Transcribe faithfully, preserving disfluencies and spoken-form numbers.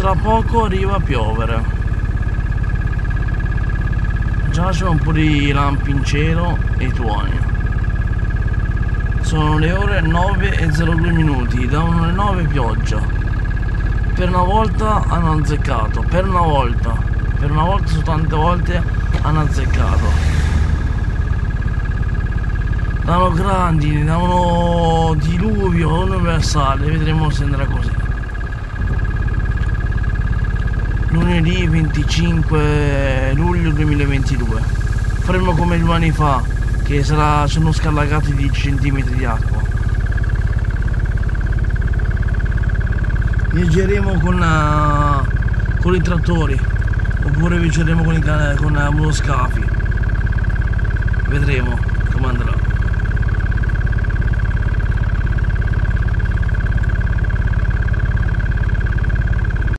tra poco arriva a piovere. Già c'è un po' di lampi in cielo e tuoni. Sono le ore nove e zero due minuti, da le nove pioggia. Per una volta hanno azzeccato, per una volta, per una volta su tante volte hanno azzeccato. Davano grandi, davano diluvio universale, vedremo se andrà così. Lunedì venticinque luglio duemilaventidue. Faremo come due anni fa, che sarà, sono scallagati di dieci centimetri di acqua. Viaggeremo con, uh, con i trattori, oppure viaggeremo con i con uh, motoscafi. Vedremo come andrà.